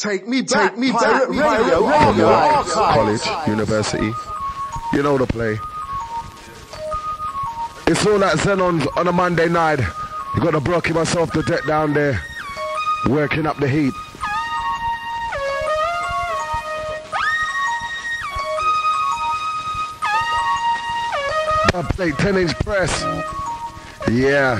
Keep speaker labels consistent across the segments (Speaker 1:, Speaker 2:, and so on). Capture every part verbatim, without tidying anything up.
Speaker 1: Take me back, take me back, radio, radio, radio,
Speaker 2: archive. College, university, you know the play. It's all at Xenon's on a Monday night. You got to Brocky myself the deck down there, working up the heat. I play ten inch press. Yeah.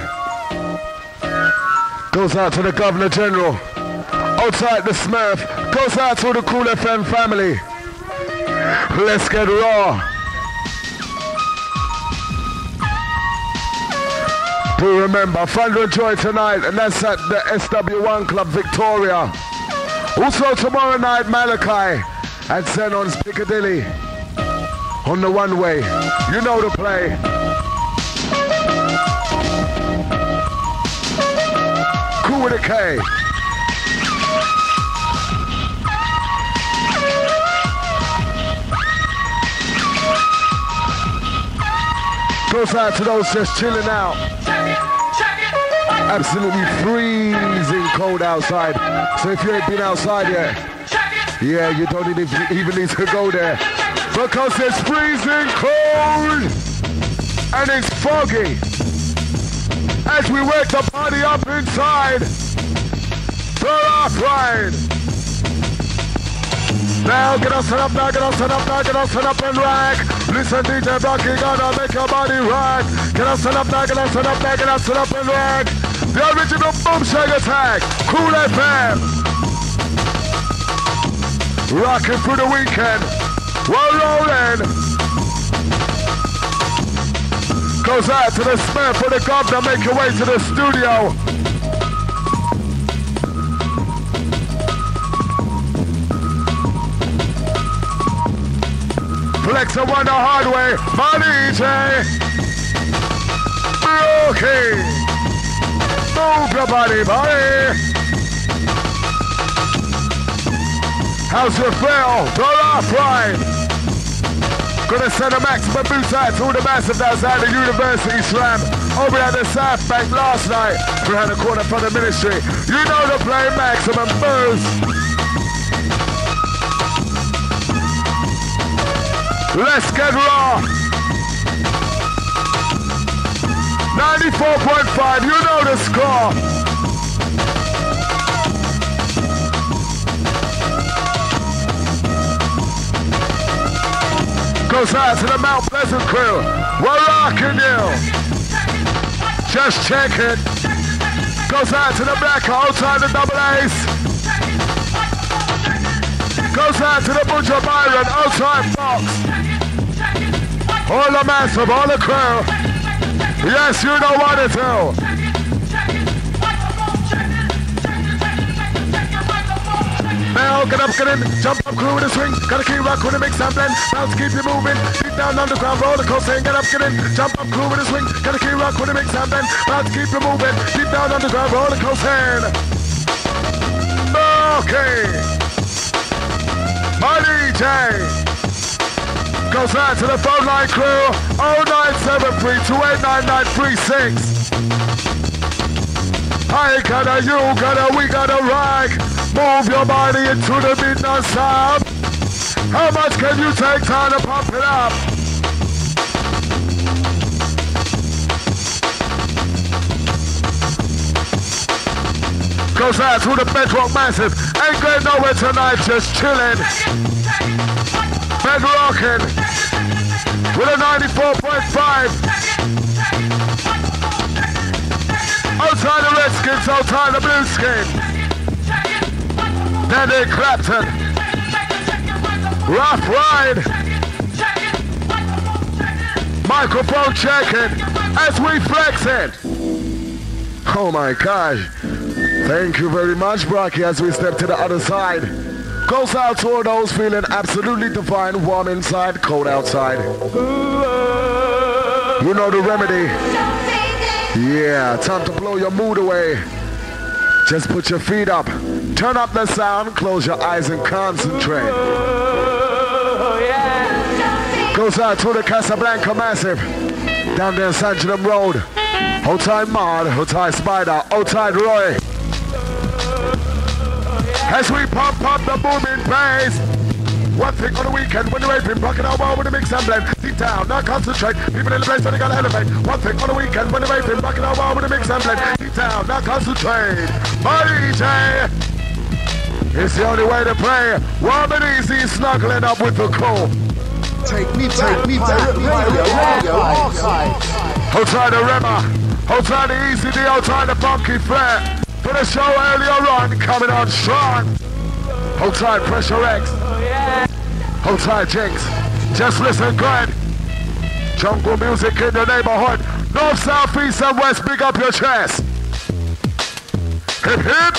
Speaker 2: Goes out to the Governor General. Outside the Smurf. Goes out to the Cool F M family. Let's get raw. Do remember, Thunder and Joy tonight, and that's at the S W one Club Victoria. Also tomorrow night, Malachi at Xenon's Piccadilly. On the one way. You know the play. Cool with a K. Goes out to those just chilling out. Absolutely freezing cold outside. So if you ain't been outside yet, yeah, you don't even need to go there. Because it's freezing cold and it's foggy. As we wake the party up inside, throw off ride. Now get us set up, now get us set up, now get us set up and rack. Listen, D J Brocky, gonna make your body rock. Get us set up, now get us set up, now get us set up and rack. The original Boom Shag Attack, Cool F M. Rocking through the weekend, we're rolling. Goes out to the Smurf for the Governor, make your way to the studio. Flex and Wonder hard way, Money J. Okay. Move your body, buddy. How's your feel? Go off right. Gonna send a maximum boost out to all the massive outside the University Slam. Over at the South Bank last night. Around the corner from the ministry. You know the play, maximum boost. Let's get raw. ninety-four point five, you know the score. Goes out to the Mount Pleasant crew. We're rocking you. Just check it. Goes out to the Black outside the Double Ace. Goes out to the Butcher Byron outside Fox. All the massive, all the crew. Yes, you know what to do. Now get up, get in, jump up, crew with a swing. Gotta keep rock with a mix and blend. Bounce, keep you moving. Deep down underground, roller coaster. Get up, get in, jump up, crew with a swing. Gotta keep rock with a mix and blend. Bounce, keep you moving. Deep down underground, roller coaster. Okay. My D J goes out to the phone line crew. oh nine seven three, two eight nine nine three six. I gotta, you gotta, we gotta rock. Move your body into the beat non-stop. How much can you take time to pump it up? Goes out to the Bedrock Massive. Ain't going nowhere tonight, just chilling. Bedrocking with a ninety-four point five. Outside the Redskins, outside the Blueskins. Danny Clapton. Rough ride. Microphone checking as we flex it. Oh my gosh. Thank you very much, Brocky, as we step to the other side. Goes out to all those feeling absolutely divine, warm inside, cold outside. You know the remedy. Yeah, time to blow your mood away. Just put your feet up, turn up the sound, close your eyes and concentrate. Goes out to the Casablanca Massive, down there in San Jerome Road. Hold tight Maud, hold tight Spider, hold tight Roy. As we pump up the booming bass. One thing on the weekend when you're raping, rocking out well with a mix and blend. Deep down, now concentrate. People in the place when they gotta elevate. One thing on the weekend when you're raping, rocking out well with a mix and blend. Deep down, now concentrate. My D J, it's the only way to play. Warm and easy, snuggling up with the cool.
Speaker 1: Take me back, me back, radio, radio, archive.
Speaker 2: Hold tight the Rema, hold tight the Easy D, hold tight the Funky Flair. For the show earlier on, coming on strong. Hold tight Pressure X. Hold tight Jinx. Just listen good. Jungle music in the neighborhood. North, south, east, and west, big up your chest. Hip hip.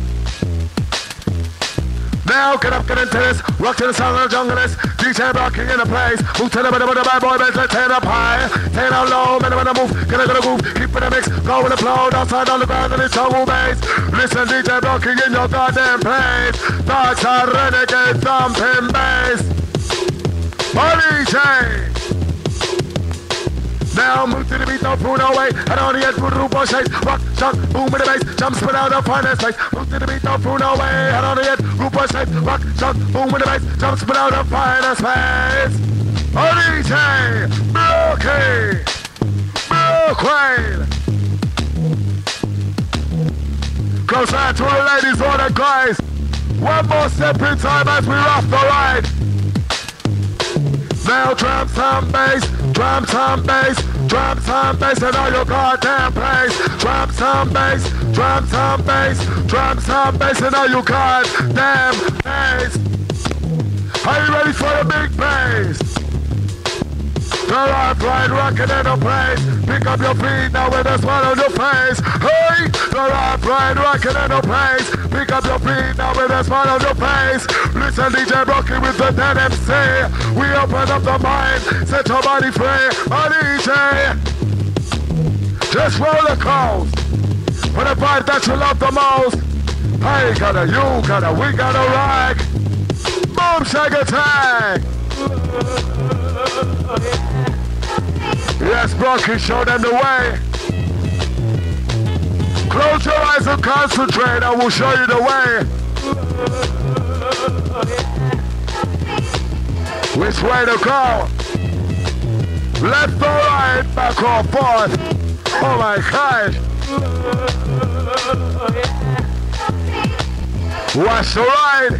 Speaker 2: Now get up, get into this. Rock to the sound of the jungle is. D J rocking in the place. Move to the middle with the bad boy, let's turn up high. Turn out low, man, when I move. Get a good move. Keep in the mix. Go with the flow. Outside on the ground and it's jungle bass. Listen, D J rocking in your goddamn place. Dark side renegade thumping bass. My D J. Now move to the beat, no food, no way. And on the edge, put root or shake. Rock, shock, boom in the bass. Jump, spin out the finest place. Move to the beat, no food, no way. And on the edge, root or shake. Rock, shock, boom in the bass. Jump, spin out the finest place. O D J, Milky, Milky. Close out to the ladies or the guys. One more step in time as we rough the ride. Now drum, some bass, drum, some bass, drum, some bass, and all your goddamn place. Drum, some bass, drum, some bass, drum, some bass, and all your goddamn bass. Are you ready for the big bass? The rock, right, rockin' in the place. Pick up your feet now with a smile on your face. Hey, the rock, right, rockin' in the place. Pick up your feet now with a smile on your face. Listen, D J Rocky with the dead M C. We open up the mind, set your body free. My D J, just roll the coast. For the vibe that you love the most. Hey, gotta, you gotta, we gotta rock. Boom, shake attack. Yes, Brocky, show them the way. Close your eyes and concentrate, I will show you the way. Which way to go? Left or right, back or forth. Oh my gosh. Watch the ride.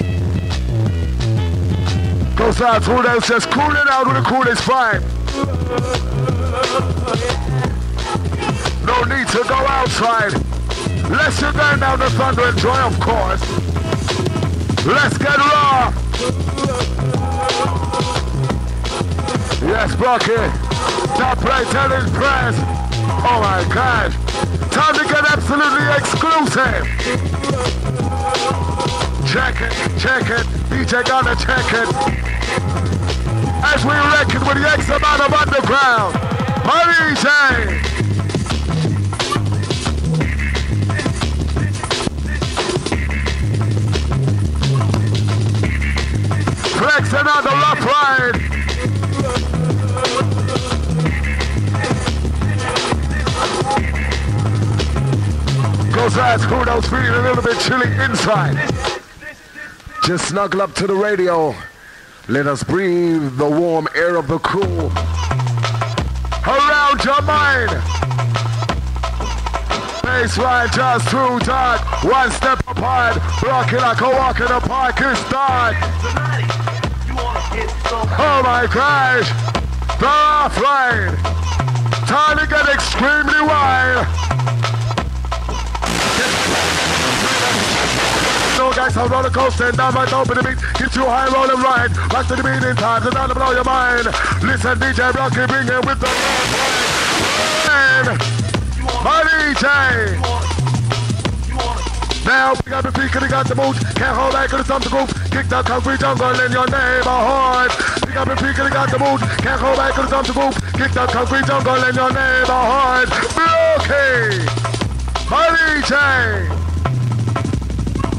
Speaker 2: Goes out through them, says cool it out with the coolest vibe. No need to go outside. Let's sit down down the thunder and joy, of course. Let's get raw. Yes, Brocky. Stop play, tell his press. Oh my gosh. Time to get absolutely exclusive. Check it, check it. D J gotta check it. As we reckon with the X amount of underground. My D J. Flexing on the rough ride. Goes out, kudos, feeling a little bit chilly inside. Just snuggle up to the radio. Let us breathe the warm air of the cool. Around your mind. Baseline just too dark. One step apart. Rocking like a walk in the park is dark. Oh my gosh. The off ride. Time to get extremely wild. No guys, I'm roller coaster and down my dope in the beat. Get you high, roll and ride. Back to the beat in time, to down to blow your mind. Listen, D J Rocky, bring it with the man. My D J. Now, pick up the feet, cause you got the mood. Can't hold back, cause it's something to group. Kick that concrete jungle in your neighborhood. Pick up the feet, cause you got the mood. Can't hold back, cause it's something to group. Kick that concrete jungle in your neighborhood. Okay. My D J.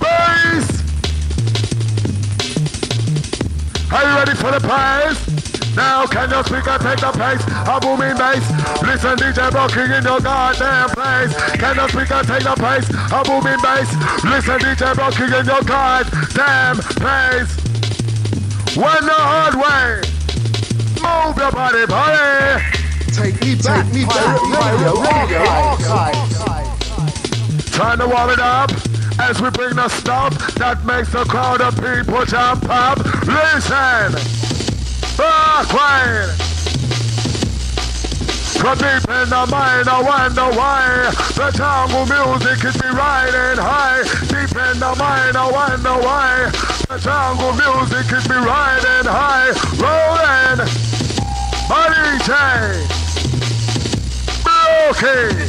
Speaker 2: Bass. Are you ready for the prize? Now can your speaker take the pace? A booming bass. Listen, D J rocking in your goddamn place. Can your speaker take the pace? A booming bass. Listen, D J rocking in your goddamn place. When the hard way. Move your body, body.
Speaker 1: Take me back, me back, radio, radio, archive.
Speaker 2: Trying to warm it up as we bring the stuff that makes the crowd of people jump up. Listen. Barclay. From deep in the mind, I wonder why the jungle music is be riding high. Deep in the mind, I wonder why the jungle music is be riding high. Rolling, D J, okay.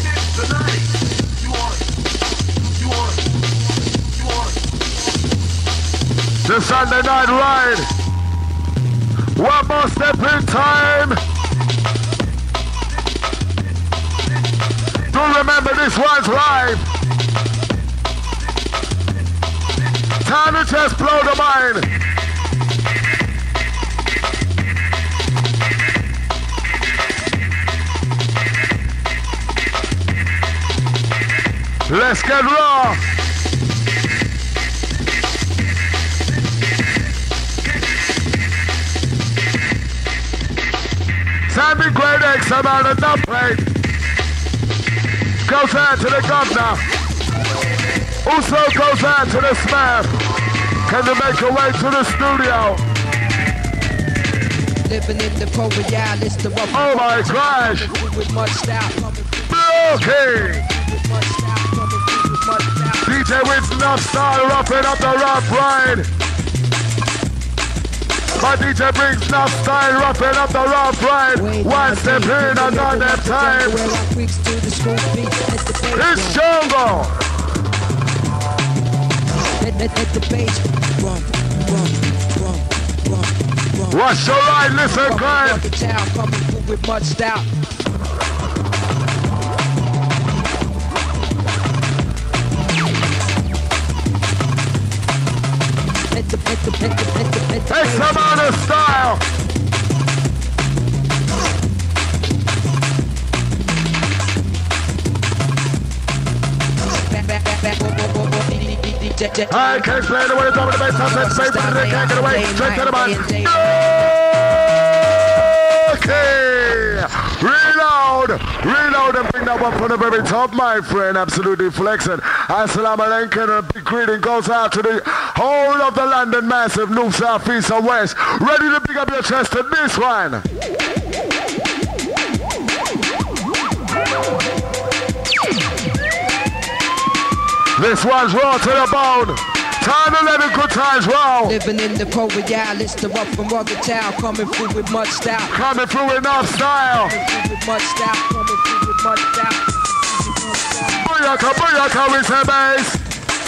Speaker 2: The Sunday night ride. One more step in time. Do remember this one's live. Time to just blow the mind. Let's get raw. Sammy Great X amount of dump plate. Goes out to the governor. Also goes out to the staff. Can you make your way to the studio?
Speaker 3: Living in the Borealis, the rough.
Speaker 2: Oh my gosh.
Speaker 3: With much style.
Speaker 2: Okay. D J with enough style, roughing up the rough ride. My D J brings enough style, roughing up the rough ride. One step in, another time. It's jungle. What's your ride? Listen, grind.
Speaker 3: With much style.
Speaker 2: X amount of style. I can't explain the way it's over the bass. I'm saying space, but they can't get away. Straight to the man. Okay. Reload. Reload and bring that one from the very top, my friend. Absolutely flexing. Assalamu alaikum, and a big greeting goes out to the whole of the London massive, north, south, east, and west. Ready to pick up your chest to this one. This one's raw to the bone. Time to let it good times roll.
Speaker 3: Living in the Borealis, the rough and rugged town, coming through with much style.
Speaker 2: Coming through with enough style.
Speaker 3: Coming through with much style. Coming through with much style.
Speaker 2: Booyaka, booyaka, with the bass.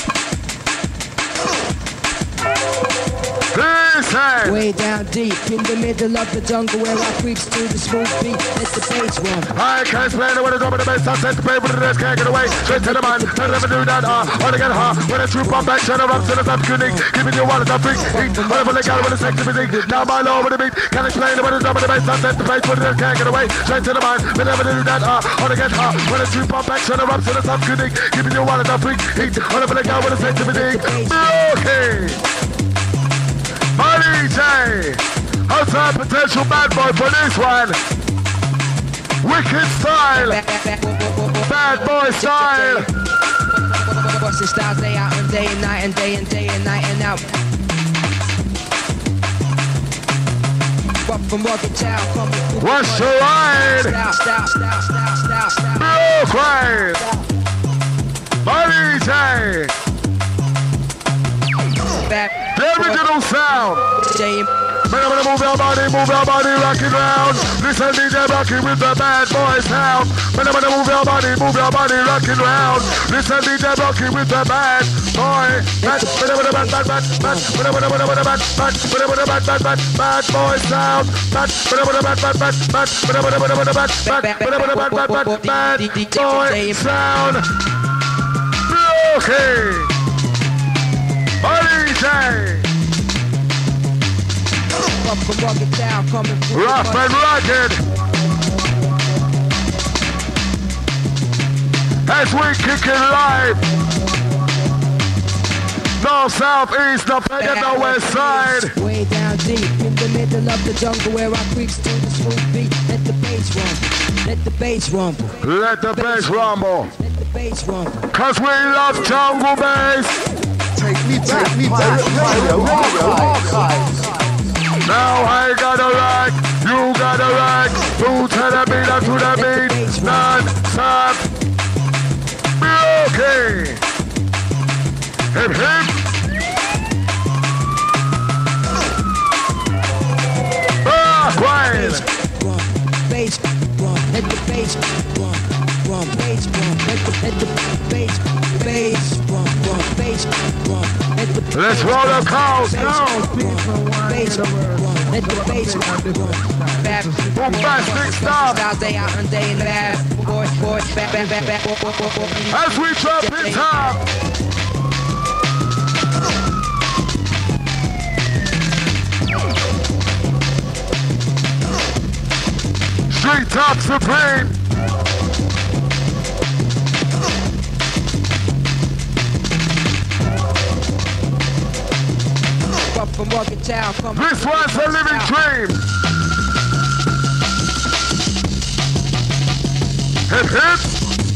Speaker 2: Listen.
Speaker 3: Way down deep in the middle of the jungle where I creeps through the smooth beat. Let the bass run.
Speaker 2: I can't explain it when it's over the bass. I set the paper to this, can't get away. Straight to the man. I'll never do that. Uh, I wanna get hard. When it's true pump back, shut up, to the top unique. Giving you one of the freak. Eat. Whatever they got with the sexy music. Now my low with the beat. Can't explain it when it's over the bass. I set the paper to this, can't get away. Straight to the man. We'll never do that. Uh, I wanna get hard. When it's true pump back, shut up, to the top unique. Giving you one of the freak. Eat. Whatever they got with the sexy music. Okay. D J, outside potential bad boy for this one. Wicked style, bad boy style.
Speaker 3: What's the style day out and day and night and day and day and night and out. Rough from rugged town, coming through.
Speaker 2: What's your ride?
Speaker 3: Style, style, style, style, style, style.
Speaker 2: Real D J. The original sound. Move your body, move your body, rocking round. Listen, D J rocking with the bad boy sound. Move your body, move your body, rocking round. Listen, D J rocking with the bad boy. Bad, bad, bad, bad, bad, bad, bad, bad, bad boy sound. Bad, bad, bad, bad, bad, bad, bad, bad, bad boy sound. Okay. D J.
Speaker 3: Up from Rugged Town, coming through.
Speaker 2: Rough and rugged. As we kick it live. North, south, east, no better, no west side.
Speaker 3: Way down deep in the middle of the jungle where I creeps to the smooth beat. Let the bass rumble. Let the bass rumble.
Speaker 2: Let the bass rumble.
Speaker 3: Let the bass rumble.
Speaker 2: Cause we love jungle bass.
Speaker 1: Take me back, me back, radio, radio, archives.
Speaker 2: Now I got a rock, you got a rock. Two to the beat, up to the beat. Non-stop. Okay. Hip hip. Ah, quiet.
Speaker 3: Bass drum, let the bass drum, drum, bass drum, let the let the bass, bass drum, drum, bass drum, let the.
Speaker 2: Let's roll the calls now.
Speaker 3: Bass drum, let the bass drum.
Speaker 2: Bombastic stop. As we drop it top. Street Top Supreme.
Speaker 3: Up from Rugged Town, come.
Speaker 2: This one's a living dream. Hip hip.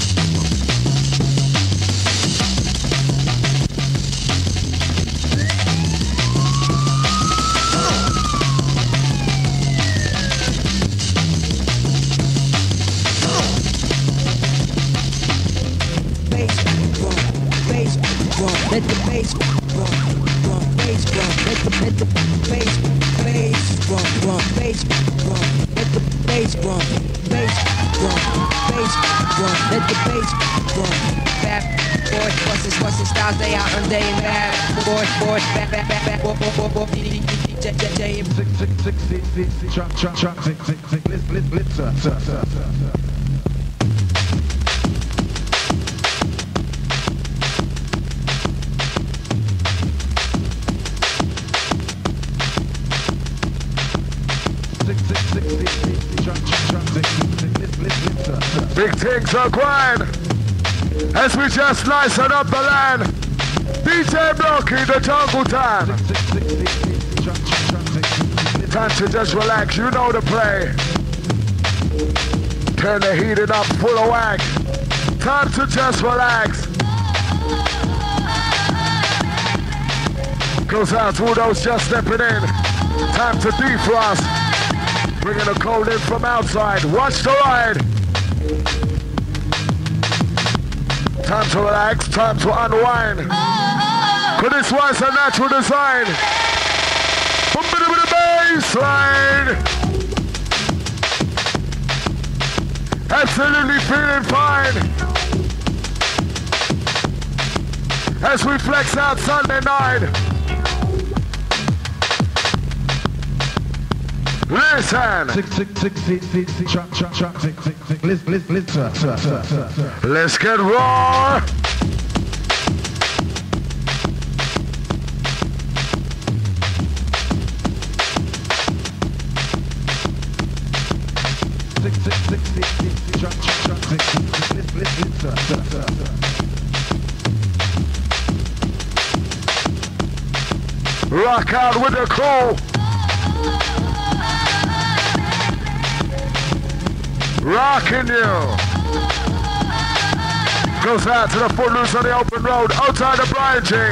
Speaker 3: Let the bass drum, drum, bass drum, let the let the bass, bass drum, drum, bass drum, let the bass drum, bass drum, bass drum, let the bass drum. Bad boy, buses, buses, styles, they out and day and bad boy, boy, back, back, back, back, boy, boy, boy, boy, J, J, J,
Speaker 4: six, six, six, six, six, six, trap, trap, trap, six, six, six, blitz, blitz, blitz, sir, sir, sir, sir.
Speaker 2: Big things are going as we just listen up the land. D J Blocky, the jungle time. Time to just relax, you know the play. Turn the heating up full of whack. Time to just relax. Goes out to those just stepping in. Time to defrost. Bringing the cold in from outside. Watch the ride. Time to relax, time to unwind. Cause this one's a natural design. From bit of the baseline. Absolutely feeling fine. As we flex out Sunday night. Listen.
Speaker 4: Six, six, six, six, six, six, trap, trap, trap, six, six, six, blitz, blitz, blitz, sir, sir, sir, sir, sir.
Speaker 2: Let's get raw.
Speaker 4: Six, six, six, six, six, trap, trap, trap, six, six, six, blitz, blitz, blitz, sir, sir, sir, sir.
Speaker 2: Rock out with the crew. Rocking you. Goes out to the footloose on the open road outside of Brian G.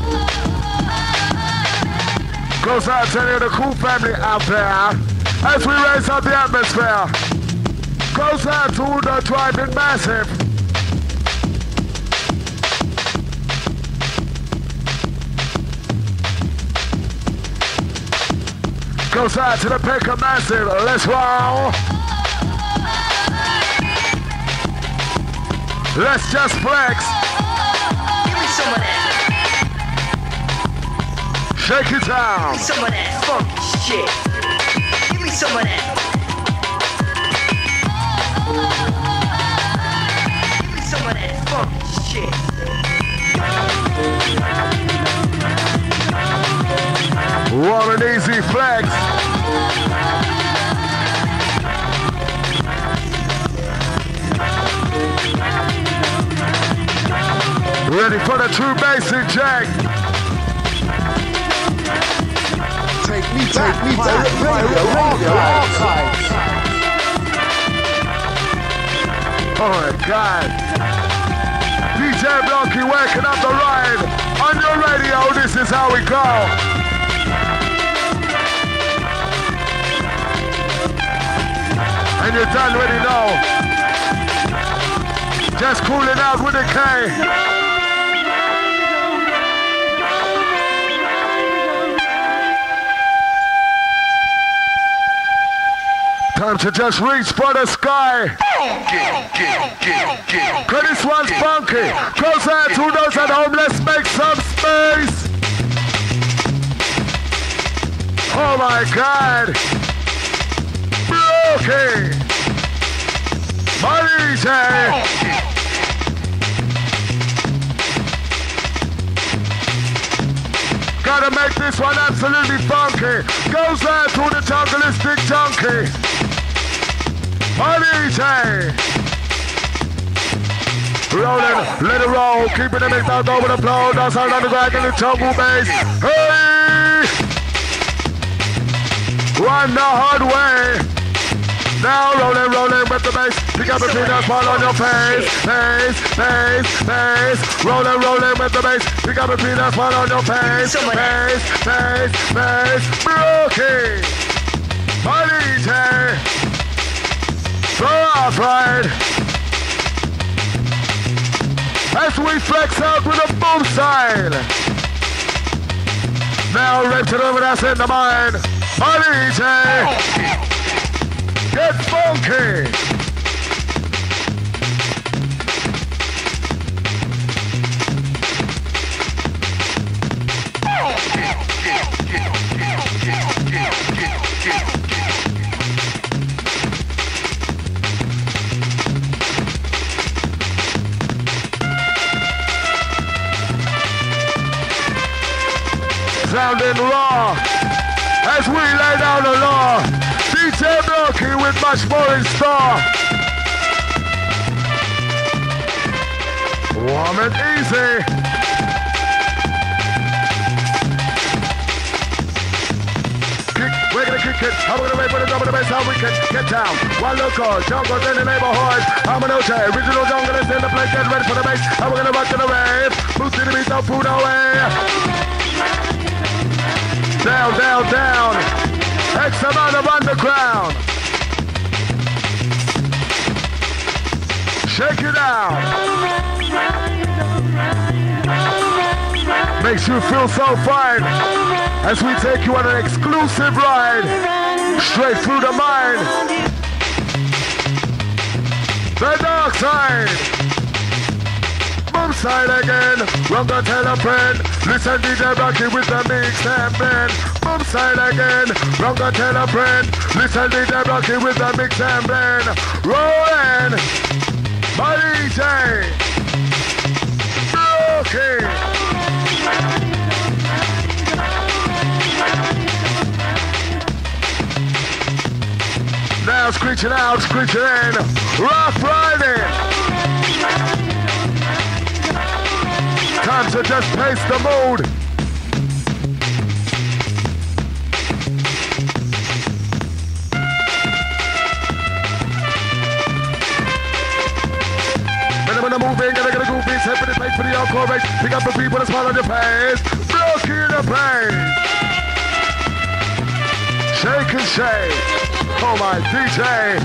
Speaker 2: Goes out to the cool family out there as we raise up the atmosphere. Goes out to the driving massive. Goes out to the Picker massive. Let's roll. Let's just flex.
Speaker 5: Give me some of that.
Speaker 2: Shake it down.
Speaker 5: Give me some of that funky shit. Give me some of that. Give me some of that funky shit.
Speaker 2: What an easy flex. for the true basic jack.
Speaker 1: Take me back, me back, radio, radio, archives.
Speaker 2: Oh my God. D J Blocky waking up the ride. On your radio, this is how we go. And you done already know. Just cooling out with a K. Time to just reach for the sky. Cause this one's funky. Close out to those at home, let's make some space. Oh my God. Okay. Marije. Gotta make this one absolutely funky. Goes out to the jungleistic junkie. Marije. Rolling, let it roll, keeping the mix out over the floor. That's all on the ground in the jungle bass. Hey! Run the hard way. Now rolling, rolling with the bass. You got between that ball on your face. Bass, bass, bass. Rolling, rolling with the bass. You got between that ball on your face. Bass, bass, bass. Brookie. Marije. Throw off right. As we flex out with a boom side. Now rip to the that's in the mind. Marije. Get funky. Sounding raw as we lay down the law. D J Blocky with much more in store. Warm and easy. Kick, we're gonna kick it. I'm gonna wait for the double the bass how we can get down. One local, jungle in the neighborhood. I'm an O J, original jungle is in the place. Get ready for the bass. And we're gonna rock to the rave. Move to the beat, don't food away. Down, down, down. X amount of underground. Shake it out. Makes you feel so fine as we take you on an exclusive ride straight through the mind. The dark side. Boom side again. Run the tell a friend. Listen D J Blocky with the mix and blend. Boom side again. Run the tell a friend. Listen D J Blocky with the mix and blend. Rollin'. Marije. Blocky. Now screeching out, screeching in. Rough riding. Time to just pace the mood. When I'm moving, gonna get a groove beat, set for the place for the encore race. Pick up the beat with a smile on your face. Blocky in the place. Shake and shake. Oh my D J.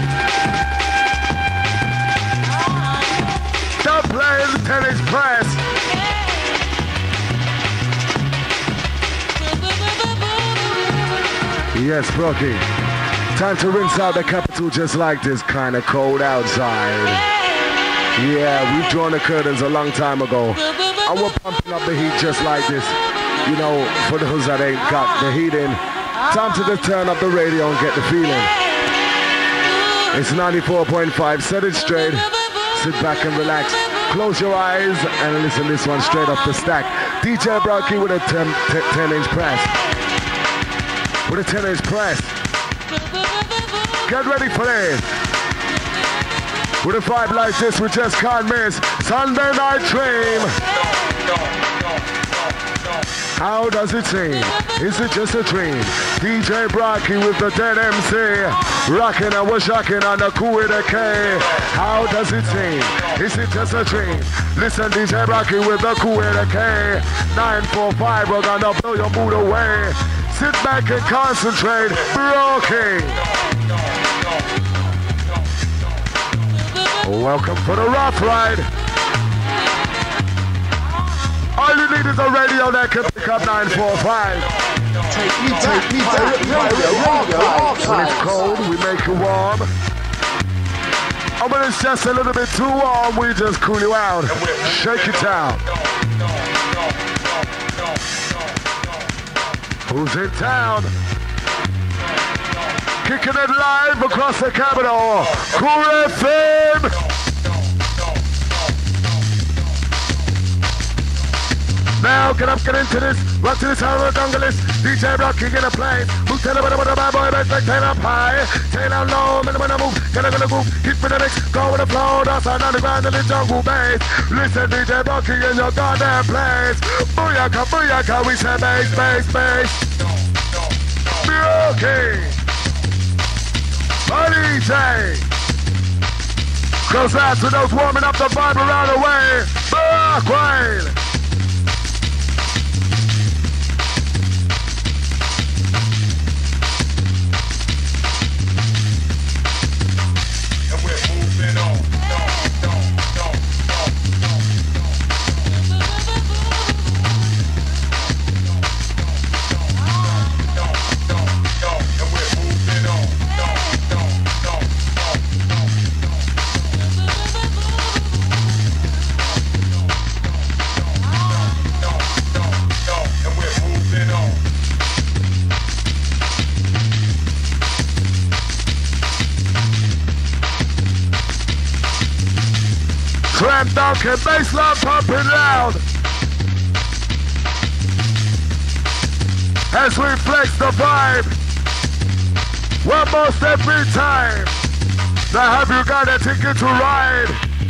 Speaker 2: Stop playing the tennis press. Yes, Blocky. Time to rinse out the capital just like this. Kind of cold outside. Yeah, we've drawn the curtains a long time ago. And we're pumping up the heat just like this. You know, for those that ain't got the heat in. Time to just turn up the radio and get the feeling. It's ninety-four point five. Set it straight. Sit back and relax. Close your eyes and listen to this one straight off the stack. D J Blocky with a ten inch press. With a ten inch press. Get ready for this. With a vibe like this, we just can't miss Sunday Night Dream. How does it seem? Is it just a dream? D J Brocky with the dead M C, rocking and we're shocking on the cool with a K. How does it seem? Is it just a dream? Listen, D J Brocky with the cool with a K. nine four five, we're gonna blow your mood away. Sit back and concentrate, Brocky. Welcome for the rough ride. All you need is a radio that can pick up nine four five.
Speaker 1: Take me back, take me back, radio, radio,
Speaker 2: When it's cold, we make you warm. And when it's just a little bit too warm, we just cool you out. Shake it down. Who's in town? Kicking it live across the capital. Cool F M. Now get up, get into this. Rock to this horror junglist. D J Brocky in a place. Who tell about what a bad boy makes like tail up high, tail down low, minute when I move, get up in the groove, keep with the mix, go with the flow, dance on the ground in the jungle bass. Listen, D J Brocky in your goddamn place. Booyaka, booyaka, we say bass, bass, bass. Brocky. Oh, D J. Close out to those warming up the vibe around the way. Brocky. Slam dunk and baseline pumping loud as we flex the vibe almost every time. Now have you got a ticket to ride?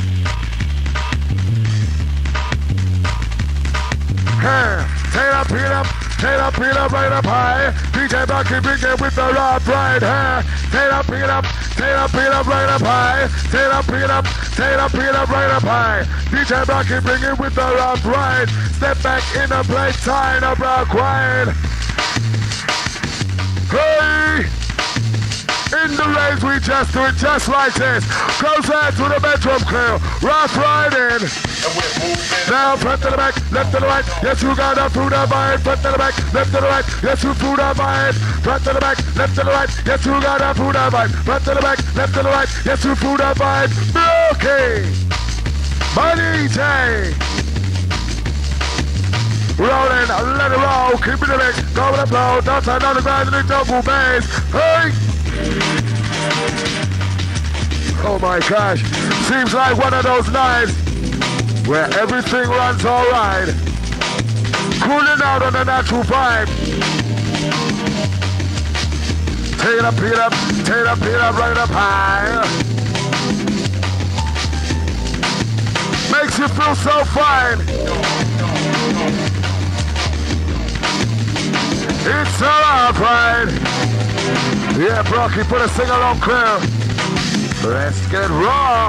Speaker 2: Hey, take up, peel up, take up, peel up, right up high. D J Brocky begin with the rock ride. Hey, take up, peel up, take up, peel up, right up high. Take up, peel up. Take up, peel up, right up high. D J Brocky bring it with the rock ride. Step back in the plate, time of rock ride. Hey! In the race, we just do it just like this. Close out to the bedroom crew. Rock riding. Now front to the back, left to the right. Yes, you got up through the vibe. Front to the back, left to the right. Yes, you through the vibe. Front to the back, left to the right. Yes, you got up through the vibe. Front to the back, left to the right. Yes, you through the vibe. Okay. My D J. Rolling, let it roll. Keep it in the mix. Go with the flow. Dance on the ground in the double bass. Hey. Oh my gosh. Seems like one of those nights where everything runs all right. Cooling out on the natural vibe. Take it up, pick it up, take it up, pick it up, right up high. Makes you feel so fine. It's all right. Yeah, Brocky, put a sing-along crew. Let's get raw.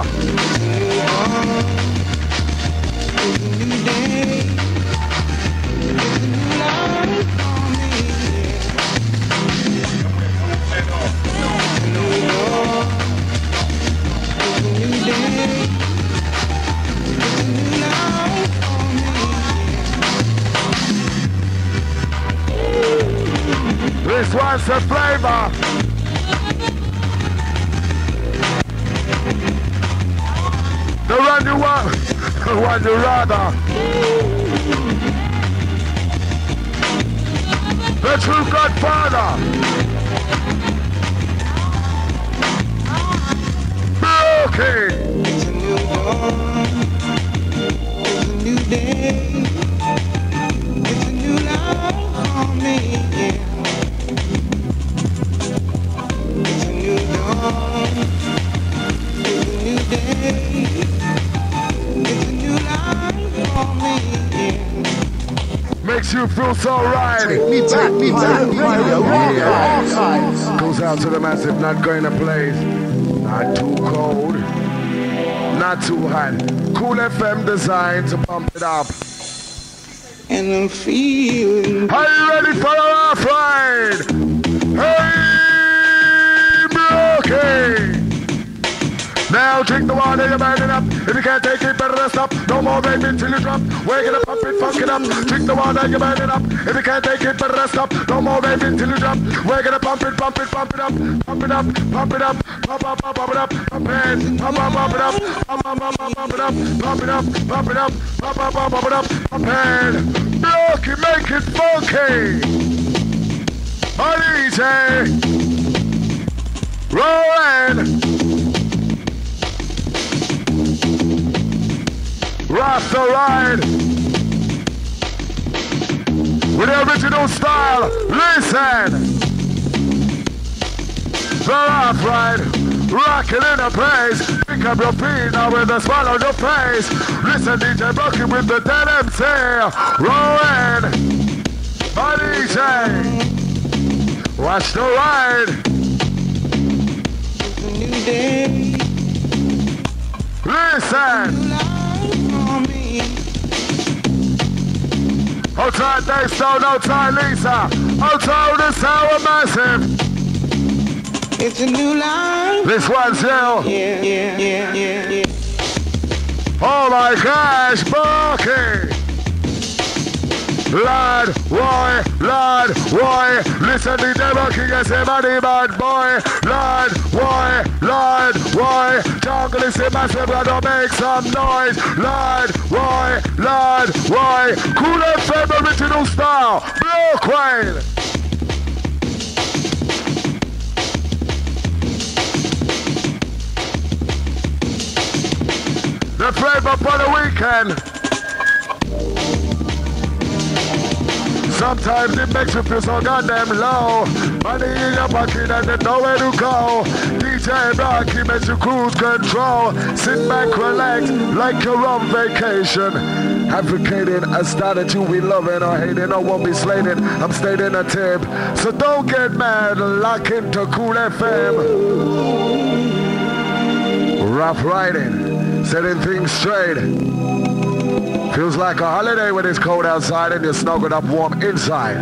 Speaker 2: This one's the flavor. The one you want, the one you rather. The true Godfather. Okay.
Speaker 3: It's a new dawn. It's a new day. It's a new life for me. It's a new dawn. It's a new day. It's a new life for me.
Speaker 2: feels so right.
Speaker 1: Take me back, me back, radio archives.
Speaker 2: Yeah. Goes out to the massive, not going to place. Not too cold, not too hot. Cool F M designed to pump it up.
Speaker 3: And I'm feeling.
Speaker 2: Are you ready for a rough ride? Hey, Brookie! Now drink the water, you're burning up. If you can't take it, better stop. No more raving till you drop. We're gonna pump it, funk it up. Drink the water, you're burning up. If you can't take it, better stop. No more raving till you drop. We're gonna pump it, pump it, pump it up. Pump it up, pump it up. Pump up, pump, pump it up. Pump it, pump up, pump it up. Pump, pump, pump, pump, pump it up. Pump it up, pump it up. Pump up, pump, pump it up. Pump it. Brookie, make it funky. Alice. Rolling. Rasta ride with the original style. Listen, the rough ride, rocking in a place. Pick up your feet now with a smile on your face. Listen, D J Brookie with the dead M C. Rolling, my D J. Watch the ride.
Speaker 3: It's a new day.
Speaker 2: Listen. Outside Dave Stone, outside Lisa, outside the Sour Massive.
Speaker 3: It's a new life.
Speaker 2: This one's you.
Speaker 3: Yeah, yeah, yeah, yeah, yeah.
Speaker 2: Oh my gosh, Brookie. Lord, boy, Lord, boy, listen to the Brookie, yes, a money bad boy. Lord, boy, Lord, boy, jungle is a massive, gonna make some noise. Lord, boy, Lord, boy, Cool F M original style, Brooklyn. The flavor for the weekend. Sometimes it makes you feel so goddamn low. Money in your pocket and there's nowhere to go. D J Brookie makes you cruise control. Sit back, relax, like you're on vacation. Advocating a style that you be loving or hating or won't be slating. I'm stating a tip, so don't get mad. Lock into Cool F M. Rough riding, setting things straight. Feels like a holiday when it's cold outside and you're snuggled up warm inside.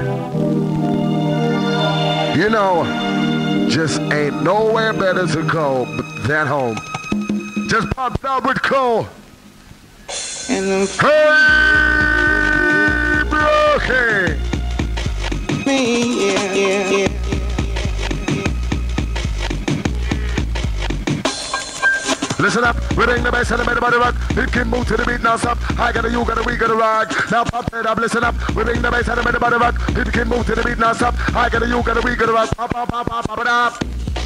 Speaker 2: You know, just ain't nowhere better to go than home. Just popped out with Cole.
Speaker 3: And I'm
Speaker 2: Hey, Brookie!
Speaker 3: me, yeah, yeah, yeah.
Speaker 2: Listen up, we ring the bass and the middle of the rock. It can move to the beat now, stop. I got a you, got a we, got a rock. Now pop it up, listen up. We ring the bass and the middle of the rock. It can move to the beat now, stop. I got a you, got a we, got a rock. Pop, pop, pop, pop, pop it up.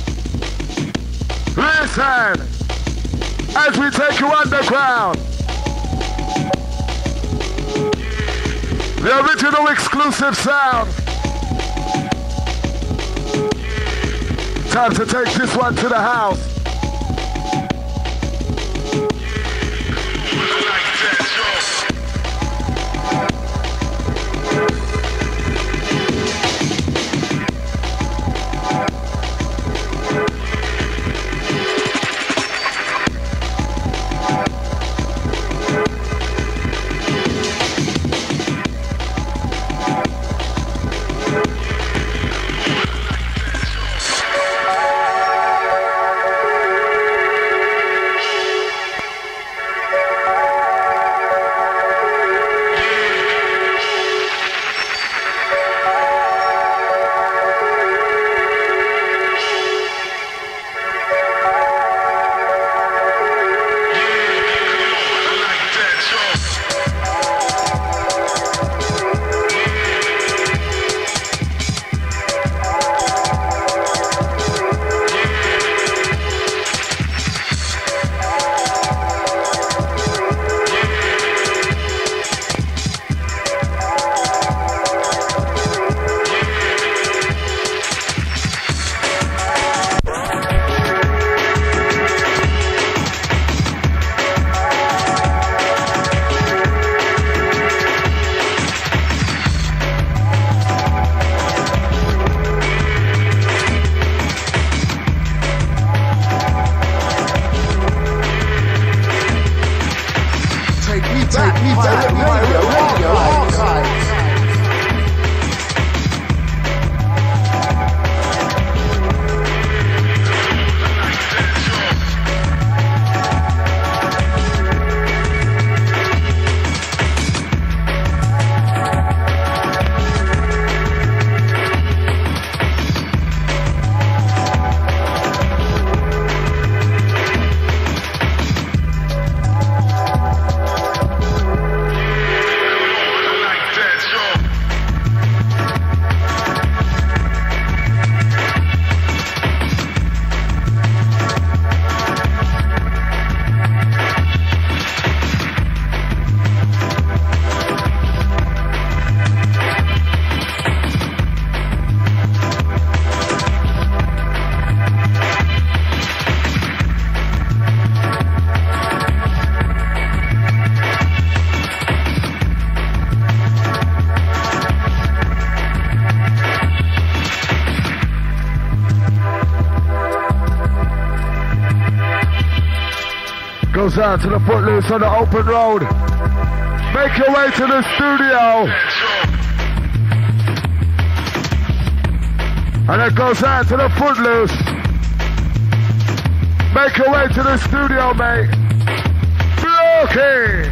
Speaker 2: Listen, as we take you underground. The original exclusive sound. Time to take this one to the house. goes out to the Footloose on the open road. Make your way to the studio. And it goes out to the Footloose. Make your way to the studio, mate. Okay.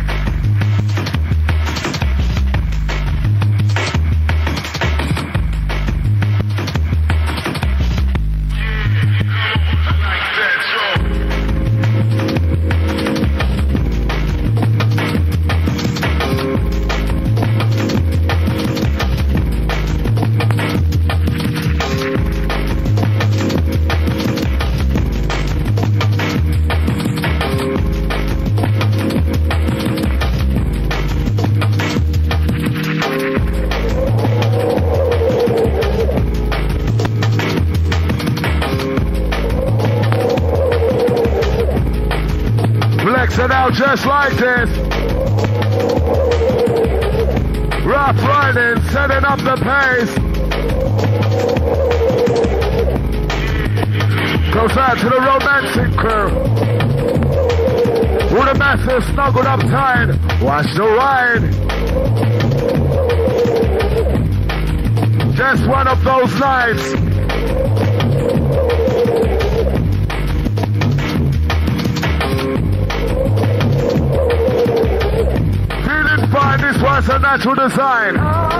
Speaker 2: Out just like this. Rough riding, setting up the pace. Goes out to the romantic crew. With a massive snuggled up tight. Watch the ride. Just one of those nights. This was a natural design.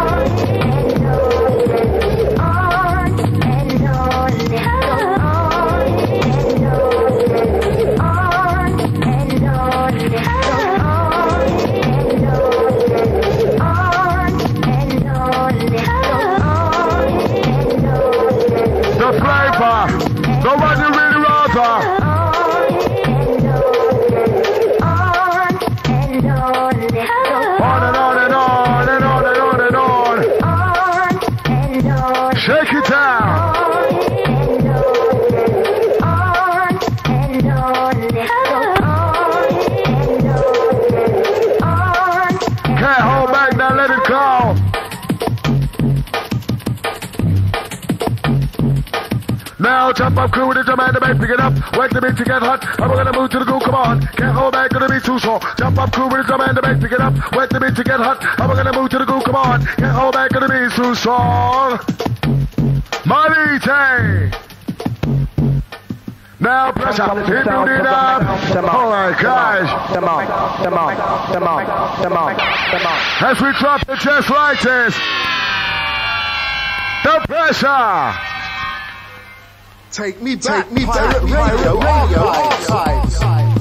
Speaker 2: The flavor, the one you really rather. Shake it down. Can't hold back, now let it go. Now jump up crew with the drum and the bass, pick it up. Wait the beat to get hot. I'm gonna move to the groove, come on. Can't hold back, gonna be too short. Jump up crew with the drum and the bass, pick it up. Wait the beat to get hot. I'm gonna move to the groove, come on. Can't hold back, gonna be too strong. Malite! Now pressure, hit it up. Oh my gosh. As we drop it just like this. The pressure.
Speaker 1: Take me back, Take me back, radio, radio, archives.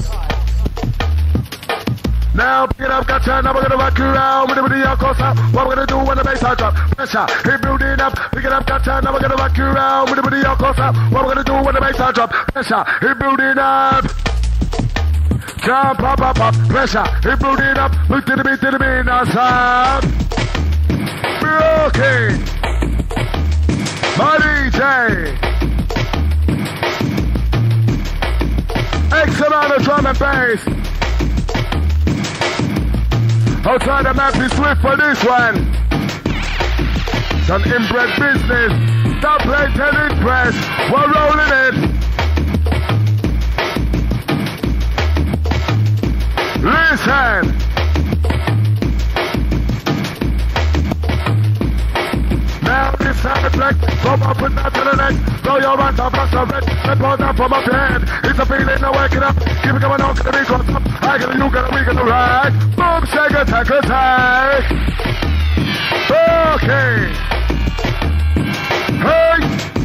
Speaker 2: Now pick it up, got time, now we're gonna rock you around with the video course out. What we're gonna do when the bass I drop? Pressure, keep building up. Pick it up, got time, now we're gonna rock you around with the video course out. What we're gonna do when the bass I drop? Pressure, keep building up. Jump up, up, up. Pressure, keep building up. Look to the beat, to the beat, now stop. Okay. My D J. X amount of drum and bass. Outside the map is swift for this one. Some inbred business. Stop playing tennis press. We're rolling it. Listen. Now it's time to flex. Come up and down to the neck. Throw your hands up, blast of red. Let go down from up your head. It's a feeling of waking up. Keep it going on to the beat goes up. I got you, got a we got the right. Boom, shake, attack, attack. Okay. Hey.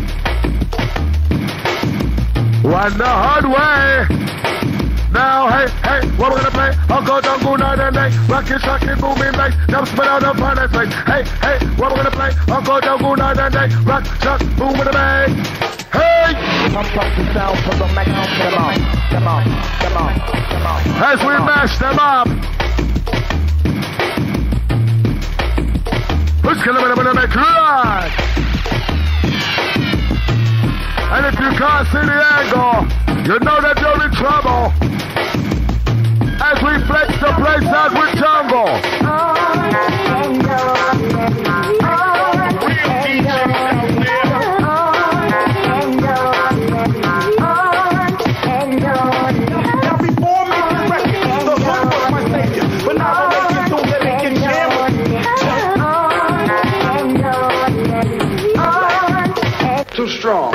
Speaker 2: One the hard way. Now, hey, hey, what we're gonna play? I'll go down, go night and day. Rockin', shockin', booming bass. Now spit out the finest place. Hey, hey, what we're gonna play? I'll go down, go night and day. Rock, shock, boom with the bass. Hey!
Speaker 6: Pump up the sound from the mic. Come on, come on, come on, come on.
Speaker 2: As we mash them up. Who's gonna make right? And if you can't see the angle, you know that you're in trouble. As we flex the place out with jungle.
Speaker 7: Now before making records,
Speaker 1: strong.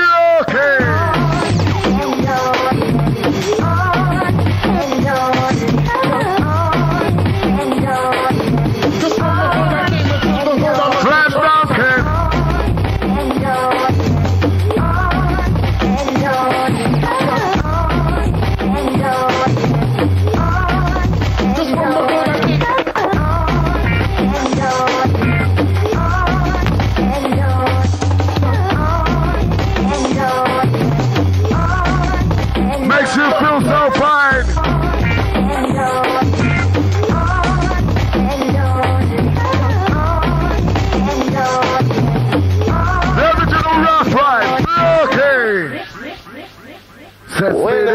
Speaker 2: When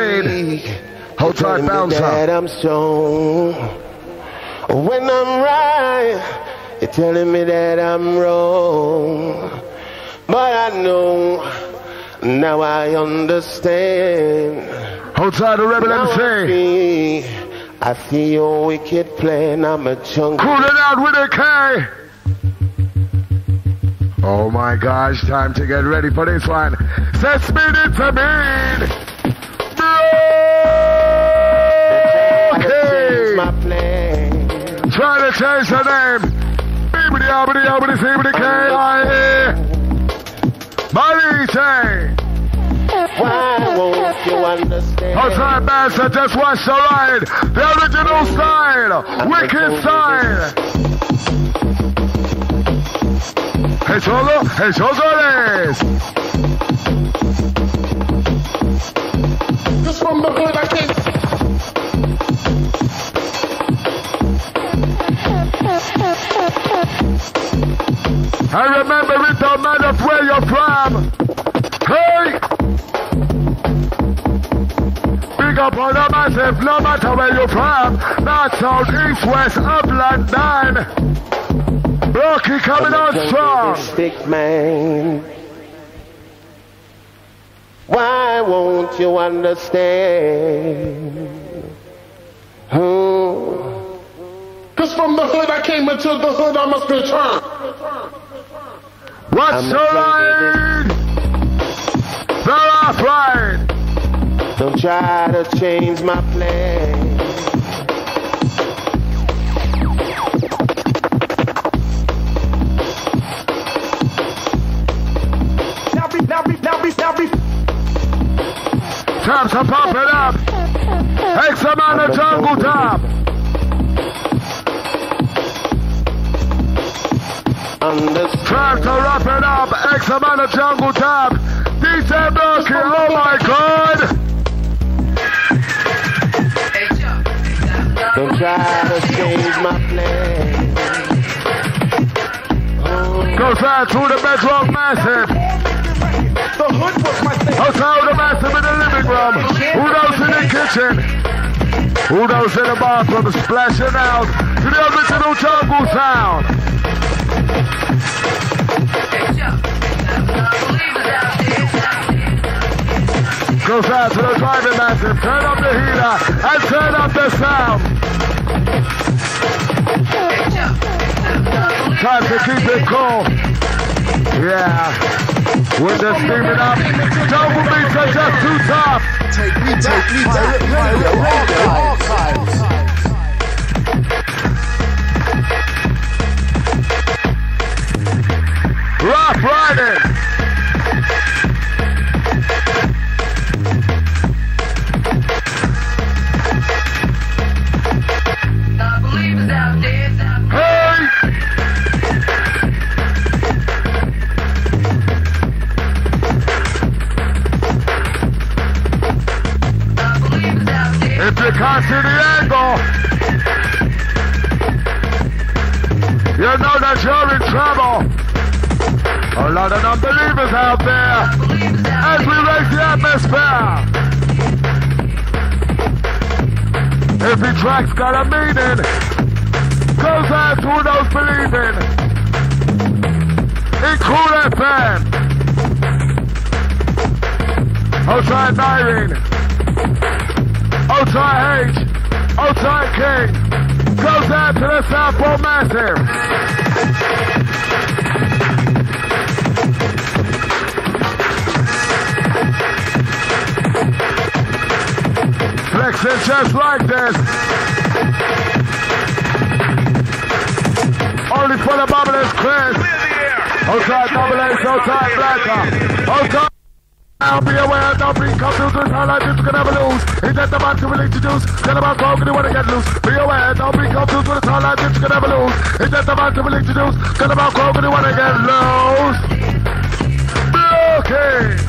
Speaker 2: I'm that I'm strong. When I'm right, you're telling me that I'm wrong. But I know, now I understand.
Speaker 7: Hold tight, the rebel M C.
Speaker 2: I see your wicked plan, I'm a chunk.
Speaker 7: Cool it out with a K. Oh my gosh, time to get ready for this one. Set speed into mean. Okay. Try to change the name. Bibbidi bobbidi bobbidi sibbidi K I A. Malite.
Speaker 2: Why won't you understand?
Speaker 7: Outside master, just watch the ride. The original style. Wicked style. Hey solo, hey solo.
Speaker 2: Just from the hood I came.
Speaker 7: I remember it don't matter where you're from. Hey! Big up on the massive, no matter where you're from. North, south, east, west, upland, nine. Rocky coming on strong.
Speaker 2: Stick man. Why won't you understand? Hmm. Cause from the hood I came, into the hood I must return.
Speaker 7: What's the line? The rough line.
Speaker 2: Don't try to change my plan.
Speaker 1: Now be, now be, now be, now be.
Speaker 7: Time to pump it up. X amount of jungle top. Time to wrap it up. X amount of jungle top. D J Milky, oh my god.
Speaker 2: Don't try to change my plan.
Speaker 7: Goes out through the bedrock massive.
Speaker 1: The hood was my thing.
Speaker 7: Outside the massive in the living room. Who knows in the kitchen? Who knows in the bathroom splashing out to the original jungle sound. Goes out to the driving massive. Turn up the heater and turn up the sound. Time to keep it cool. Yeah. With the steaming up. Jungle beats are just too tough.
Speaker 1: Take me, take me, take me, archives.
Speaker 7: Rough riding. If you can't see the angle, you know that you're in trouble. A lot of unbelievers out there as we raise the atmosphere. Every track's got a meaning. Goes out to those believing. In Cool F M. Outside Irene. Outside H, outside King, goes out to the South Pole Massive. just like this. Only for the bubblers, Chris. Outside, double A, outside, blacker. Outside. Now be aware, don't be confused with how life is gonna never lose. Is that the man to really introduce? Get about broken, you wanna get loose. Be aware, don't be confused with how life is gonna never lose. Is that the man to really introduce? Get about broken, you wanna get loose. Okay.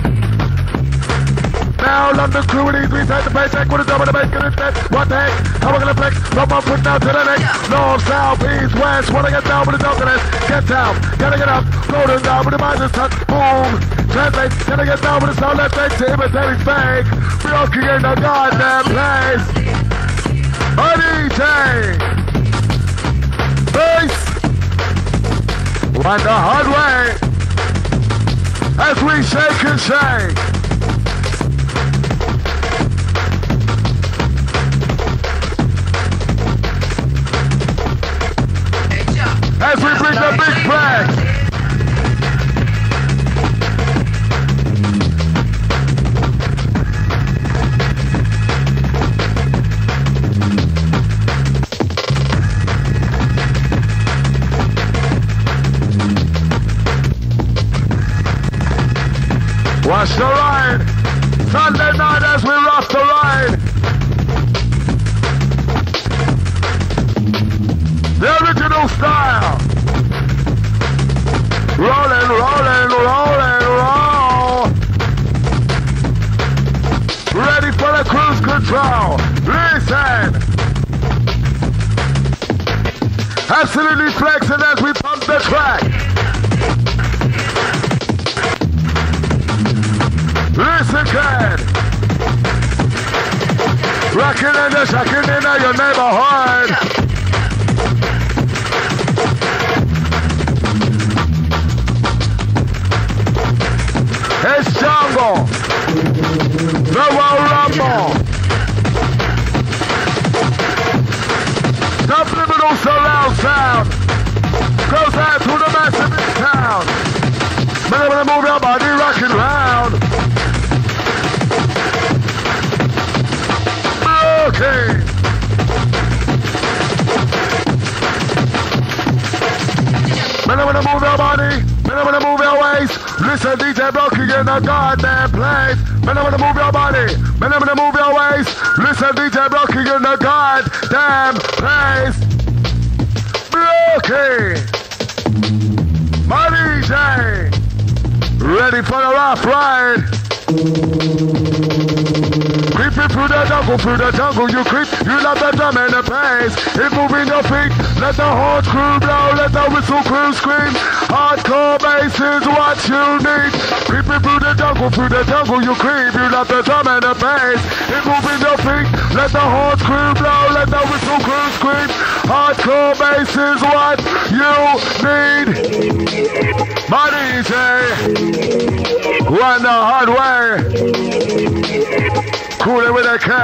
Speaker 7: Now London crew with these we take the paycheck with a double the bacon instead. What the heck? How we gonna flex? From one foot down to the next. North, south, east, west. Wanna get down with the darkness? Get down, gotta get up. Golden down with the minus touch. Boom. Translate, gotta get down with the sound left to imitate fake. Rocking in the goddamn place. A D J. Bass. Went the hard way. As we shake and shake. As we bring the big flag. Watch the ride. Sunday night as we rock the ride. The original style. Rolling, rolling, rolling, roll. Ready for the cruise control. Listen. Absolutely flexing as we pump the track. Listen, kid. Rocking in the shocking in your neighborhood. It's jungle. The Royal Rumble. Subliminal surround sound. Goes out to the massive in town. Man, I'm gonna move your body rocking round. Okay. Man, I'm gonna move your body. Man, I'm gonna move your waist. Listen, D J Brocky in the goddamn place. Man, I'm gonna move your body. Man, I'm gonna move your waist. Listen, D J Brocky in the goddamn place. Brocky. My D J. Ready for the rough ride. Creeping through the jungle, through the jungle you creep. You love the drum and the bass. It's moving your feet. Let the horns crew blow, let the whistle crew scream. Hardcore bass is what you need. Creeping through the jungle, through the jungle you creep. You love the drum and the bass. It's moving your feet. Let the horns crew blow, let the whistle crew scream. Hardcore bass is what you need. My D J, run the hard way. Cool it with a K.